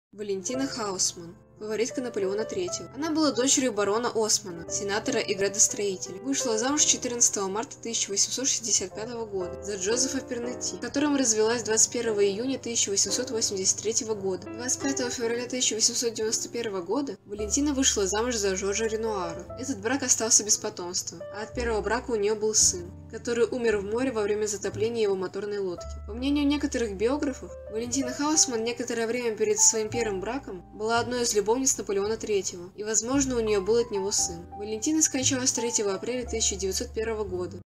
Валентина Хаусман, фаворитка Наполеона III. Она была дочерью барона Османа, сенатора и градостроителя. Вышла замуж 14 марта 1865 года за Джозефа Пернетти, с которым развелась 21 июня 1883 года. 25 февраля 1891 года Валентина вышла замуж за Жоржа Ренуара. Этот брак остался без потомства, а от первого брака у нее был сын, который умер в море во время затопления его моторной лодки. По мнению некоторых биографов, Валентина Хаусман некоторое время перед своим первым браком была одной из любовниц Наполеона III, и, возможно, у нее был от него сын. Валентина скончалась 3 апреля 1901 года.